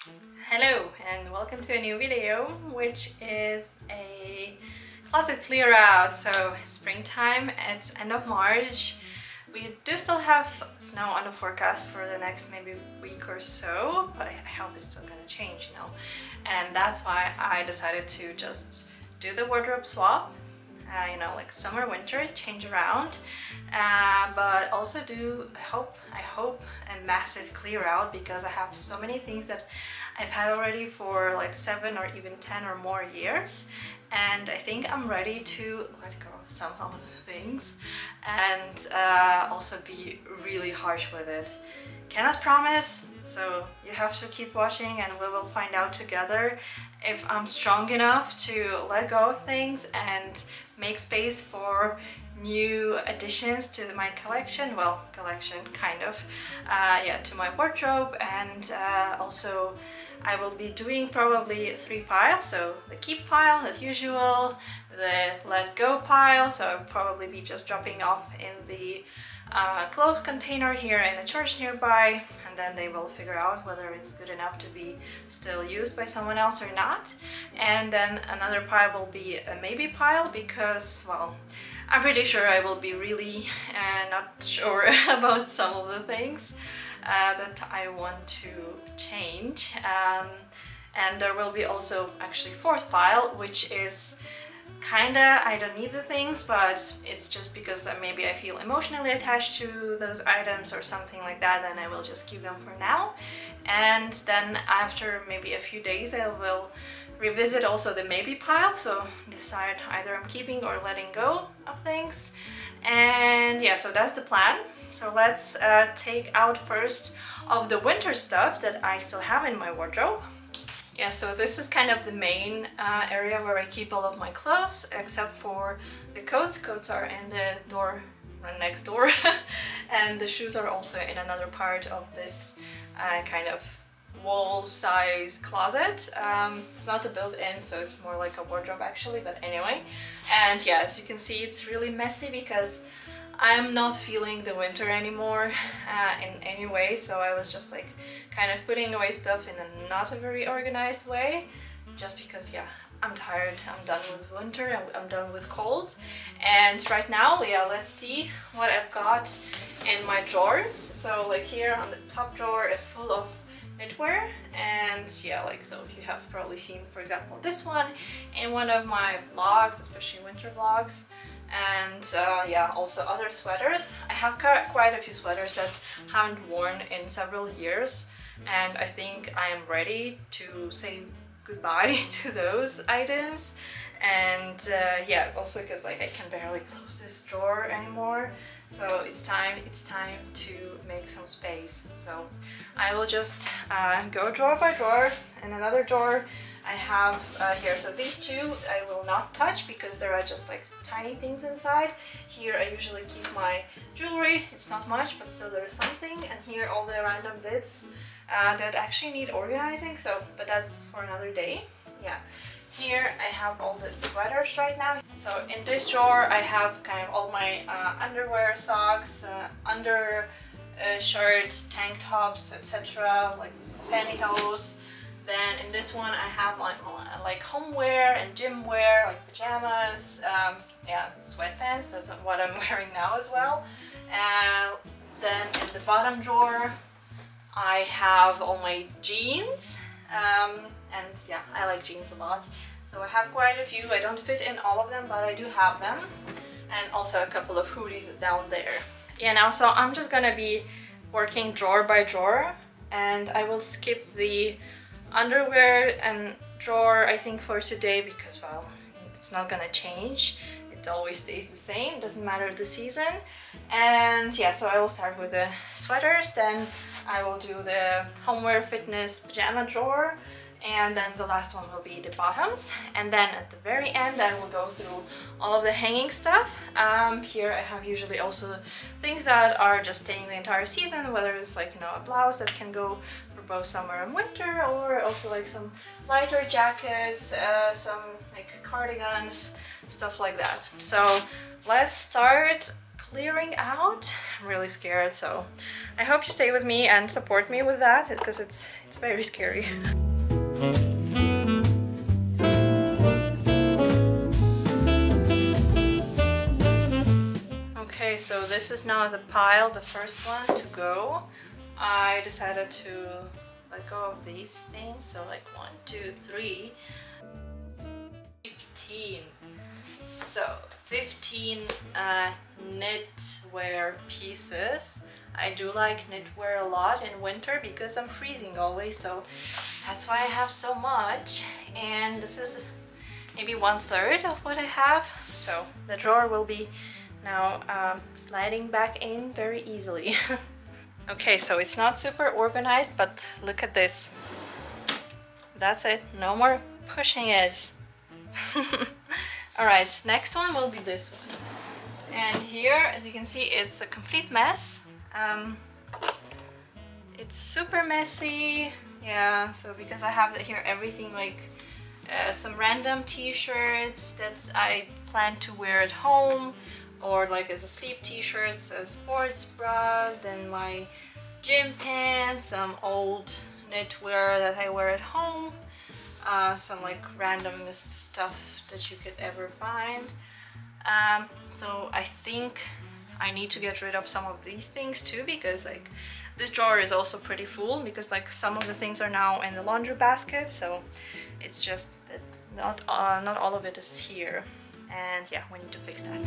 Hello and welcome to a new video, which is a closet clear out. So it's springtime, it's end of March. We do still have snow on the forecast for the next maybe week or so, but I hope it's still gonna change, you know. And that's why I decided to just do the wardrobe swap. You know, like summer, winter, change around, but also do, I hope, a massive clear out, because I have so many things that I've had already for like 7 or even 10 or more years, and I think I'm ready to let go of some of the things and also be really harsh with it. Cannot promise, so you have to keep watching and we will find out together if I'm strong enough to let go of things and make space for new additions to my collection. Well, collection, kind of. Yeah, to my wardrobe. And also I will be doing probably 3 piles. So the keep pile as usual, the let go pile, so I'll probably be just dropping off in the clothes container here in the church nearby, and then they will figure out whether it's good enough to be still used by someone else or not. And then another pile will be a maybe pile, because, well, I'm pretty sure I will be really not sure about some of the things that I want to change. And there will be also actually 4th pile, which is kinda, I don't need the things, but it's just because maybe I feel emotionally attached to those items or something like that, and I will just keep them for now. And then after maybe a few days I will revisit also the maybe pile, so decide either I'm keeping or letting go of things. And yeah, so that's the plan. So let's take out first of the winter stuff that I still have in my wardrobe. Yeah, so this is kind of the main area where I keep all of my clothes, except for the coats. Coats are in the door right next door, and the shoes are also in another part of this kind of wall-size closet. It's not a built-in, so it's more like a wardrobe actually, but anyway. And yeah, as you can see, it's really messy because I'm not feeling the winter anymore in any way, so I was just like kind of putting away stuff in a not a very organized way, just because, yeah, I'm tired, I'm done with winter, I'm done with cold. And right now, yeah, let's see what I've got in my drawers. So like here on the top drawer is full of knitwear, and yeah, like, so you have probably seen, for example, this one in one of my vlogs, especially winter vlogs. And yeah, also other sweaters. I have quite a few sweaters that I haven't worn in several years, and I think I am ready to say goodbye to those items. And yeah, also because like I can barely close this drawer anymore, so it's time to make some space. So I will just go drawer by drawer. And another drawer I have here, so these two I will not touch because there are just like tiny things inside. Here I usually keep my jewelry, it's not much, but still there is something. And here all the random bits that actually need organizing, so, but that's for another day. Yeah, here I have all the sweaters right now. So in this drawer I have kind of all my underwear, socks, under shirts, tank tops, etc., like pantyhose. Then in this one I have like homeware and gym wear, like pajamas, yeah, sweatpants, that's what I'm wearing now as well. And then in the bottom drawer I have all my jeans, and yeah, I like jeans a lot. So I have quite a few. I don't fit in all of them, but I do have them. And also a couple of hoodies down there. Yeah, now, so I'm just gonna be working drawer by drawer, and I will skip the underwear and drawer, I think, for today, because, well, it's not gonna change. It always stays the same, doesn't matter the season. And yeah, so I will start with the sweaters, then I will do the homeware, fitness, pajama drawer, and then the last one will be the bottoms. And then at the very end I will go through all of the hanging stuff. Here I have usually also things that are just staying the entire season, whether it's like, you know, a blouse that can go for both summer and winter, or also like some lighter jackets, some like cardigans, stuff like that. So let's start clearing out. I'm really scared, so I hope you stay with me and support me with that, because it's very scary. Okay, so this is now the pile, the first one to go. I decided to let go of these things, so like 1, 2, 3, 15. So 15 knitwear pieces. I do like knitwear a lot in winter because I'm freezing always, so that's why I have so much. And this is maybe 1/3 of what I have, so the drawer will be now sliding back in very easily. Okay, so it's not super organized, but look at this. That's it, no more pushing it. Alright, next one will be this one. And here, as you can see, it's a complete mess. It's super messy. Yeah, so because I have here everything like some random t-shirts that I plan to wear at home, or like as a sleep t-shirts, a sports bra, then my gym pants, some old knitwear that I wear at home, some like randomest stuff that you could ever find. So I think I need to get rid of some of these things too, because like this drawer is also pretty full, because like some of the things are now in the laundry basket, so it's just that not all of it is here. And yeah, we need to fix that.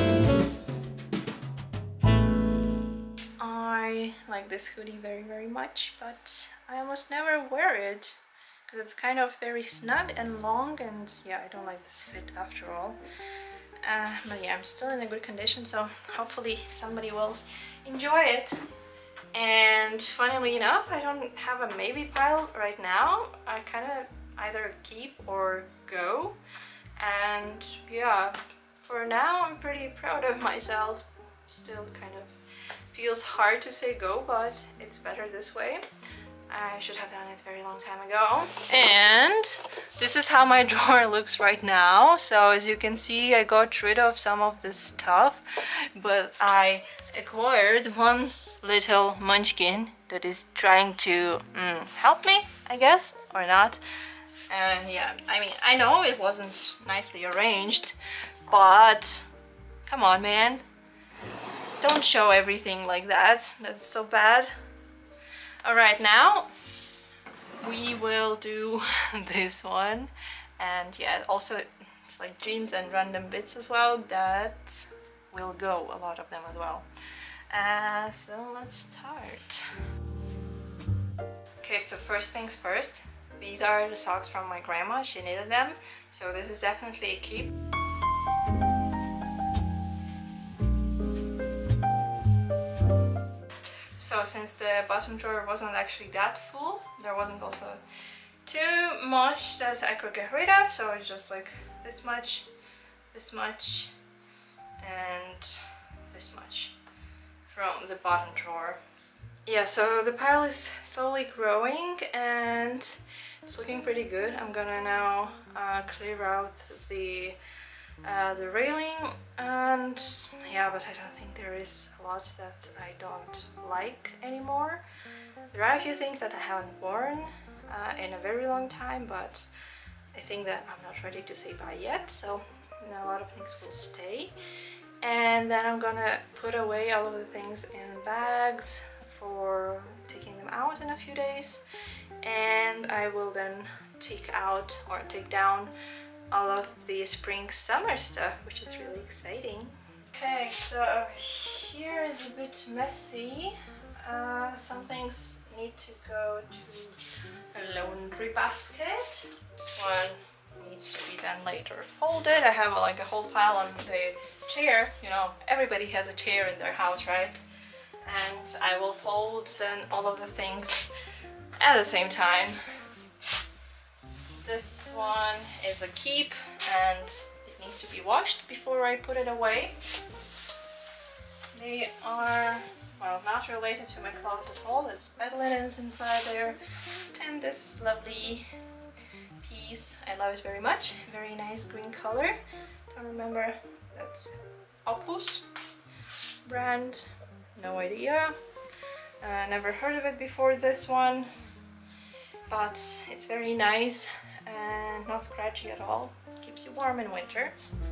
I like this hoodie very, very much, but I almost never wear it because it's kind of very snug and long, and yeah, I don't like this fit after all. But yeah, I'm still in a good condition, so hopefully somebody will enjoy it. And funnily enough, I don't have a maybe pile right now. I kind of either keep or go. And yeah, for now I'm pretty proud of myself. Still kind of feels hard to say go, but it's better this way. I should have done it a very long time ago. And this is how my drawer looks right now. So as you can see, I got rid of some of this stuff, but I acquired one little munchkin that is trying to help me, I guess, or not. And yeah, I mean, I know it wasn't nicely arranged, but come on, man. Don't show everything like that. That's so bad. Alright, now we will do this one. And yeah, also it's like jeans and random bits as well. That will go, a lot of them as well. So let's start. Okay, so first things first. These are the socks from my grandma. She knitted them, so this is definitely a keep. So since the bottom drawer wasn't actually that full, there wasn't also too much that I could get rid of, so it's just like this much, and this much from the bottom drawer. Yeah, so the pile is slowly growing and it's looking pretty good. I'm gonna now clear out the railing, and yeah, but I don't think there is a lot that I don't like anymore. There are a few things that I haven't worn in a very long time, but I think that I'm not ready to say bye yet, so a lot of things will stay. And then I'm gonna put away all of the things in bags for taking them out in a few days, and I will then take out or take down all of the spring summer stuff, which is really exciting. Okay, so here is a bit messy. Some things need to go to a laundry basket. This one needs to be then later folded. I have like a whole pile on the chair. You know, everybody has a chair in their house, right? And I will fold then all of the things at the same time. This one is a keep and it needs to be washed before I put it away. They are, well, not related to my closet at all. There's bed linens inside there, and this lovely piece. I love it very much. Very nice green color. Don't remember, that's Opus. brand, no idea. Never heard of it before this one, but it's very nice and not scratchy at all. Keeps you warm in winter.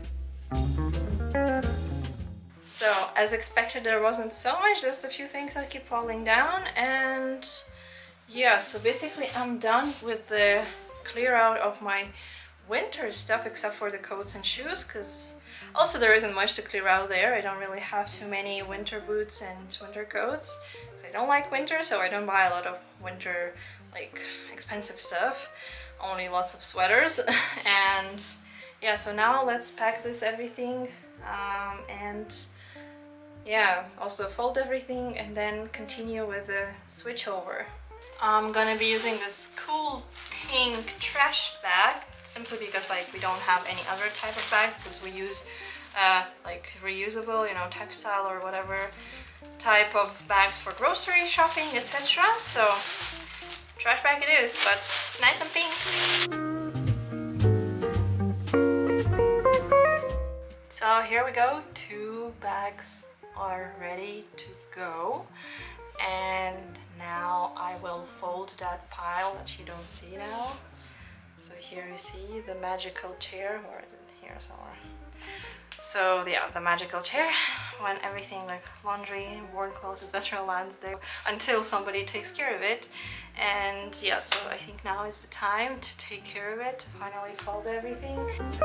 So as expected, there wasn't so much, just a few things that keep falling down. And yeah, so basically I'm done with the clear out of my winter stuff except for the coats and shoes, because also there isn't much to clear out there. I don't really have too many winter boots and winter coats because I don't like winter, so I don't buy a lot of winter like expensive stuff, only lots of sweaters. And yeah, so now let's pack this everything and yeah, also fold everything and then continue with the switchover. I'm gonna be using this cool pink trash bag simply because like we don't have any other type of bag, because we use like reusable, you know, textile or whatever type of bags for grocery shopping, etc. So trash bag it is, but it's nice and pink. So here we go, 2 bags are ready to go, and now I will fold that pile that you don't see now. So here you see the magical chair, or is it here somewhere? So yeah, the magical chair, when everything like laundry, worn clothes, etc. lands there until somebody takes care of it. And yeah, so I think now is the time to take care of it, to finally fold everything.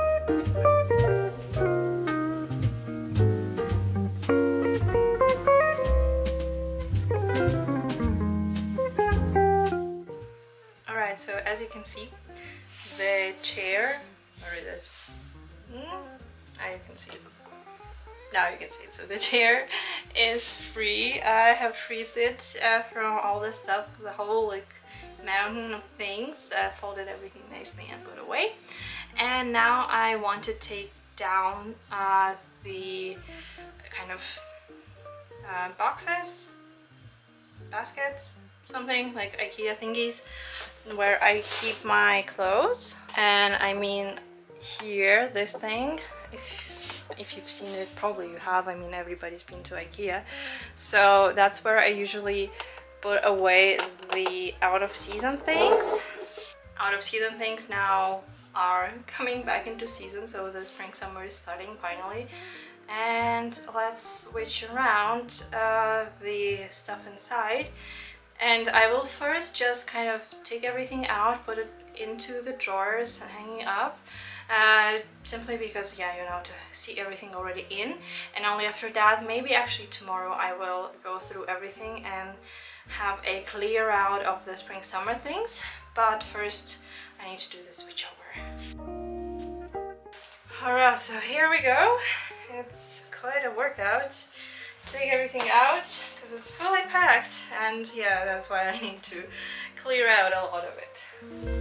Alright, so as you can see, the chair, where is it? Now you can see it. Now you can see it. So the chair is free. I have freed it from all the stuff, the whole like mountain of things. Folded everything nicely and put away. And now I want to take down the kind of boxes, baskets, something like IKEA thingies, where I keep my clothes. And I mean here, this thing, if you've seen it, probably you have, I mean everybody's been to IKEA. So that's where I usually put away the out of season things. Out of season things now are coming back into season, so the spring summer is starting finally. And let's switch around the stuff inside. And I will first just kind of take everything out, put it into the drawers and hanging up. Simply because, yeah, you know, to see everything already in. And only after that, maybe actually tomorrow, I will go through everything and have a clear out of the spring summer things. But first, I need to do the switchover. Alright, so here we go. It's quite a workout. Take everything out because it's fully packed, and yeah, that's why I need to clear out a lot of it.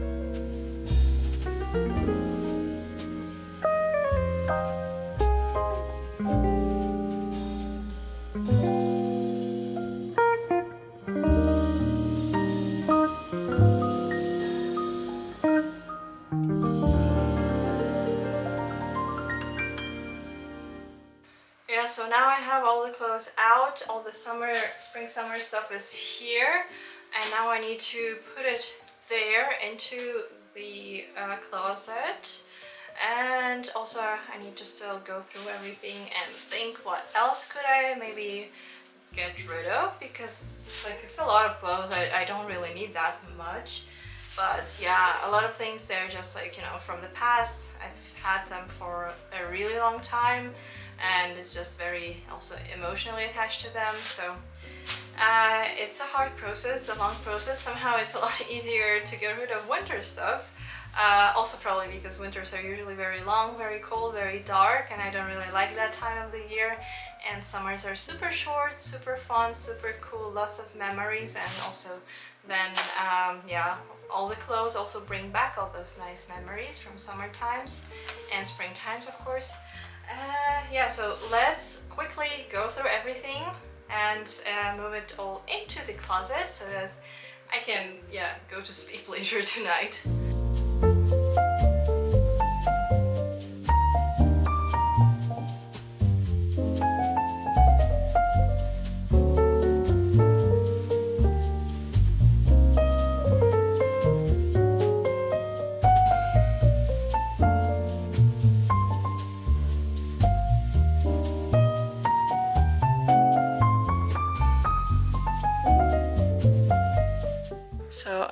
So now I have all the clothes out, all the spring summer stuff is here, and now I need to put it there into the closet. And also I need to still go through everything and think what else could I maybe get rid of, because like it's a lot of clothes. I don't really need that much, but yeah, a lot of things they're just like, you know, from the past. I've had them for a really long time, and it's just very also emotionally attached to them. So it's a hard process, a long process. Somehow it's a lot easier to get rid of winter stuff. Also probably because winters are usually very long, very cold, very dark, and I don't really like that time of the year. And summers are super short, super fun, super cool, lots of memories. And also then yeah, all the clothes also bring back all those nice memories from summer times and spring times, of course. Yeah, so let's quickly go through everything and move it all into the closet so that I can, yeah, go to sleep later tonight.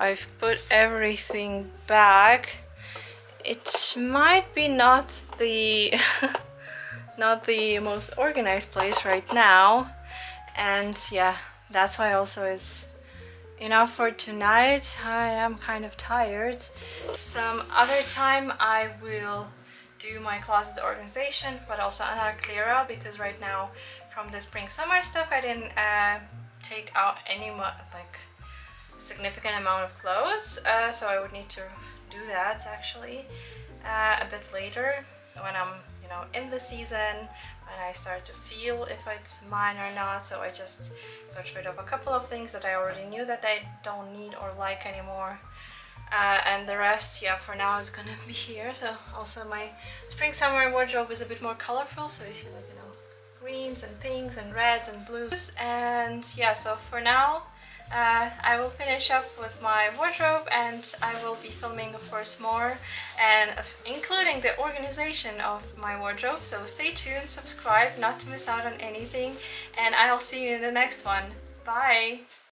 I've put everything back. It might be not the not the most organized place right now, and yeah, that's why also is enough for tonight. I am kind of tired. Some other time I will do my closet organization, but also another clear out, because right now from the spring summer stuff I didn't take out any like significant amount of clothes, so I would need to do that actually a bit later when I'm, you know, in the season, when I start to feel if it's mine or not. So I just got rid of a couple of things that I already knew that I don't need or like anymore, and the rest, yeah, for now is gonna be here. So also my spring summer wardrobe is a bit more colorful, so you see, like, you know, greens and pinks and reds and blues. And yeah, so for now I will finish up with my wardrobe, and I will be filming, of course, more, and including the organization of my wardrobe. So stay tuned, subscribe not to miss out on anything, and I'll see you in the next one. Bye!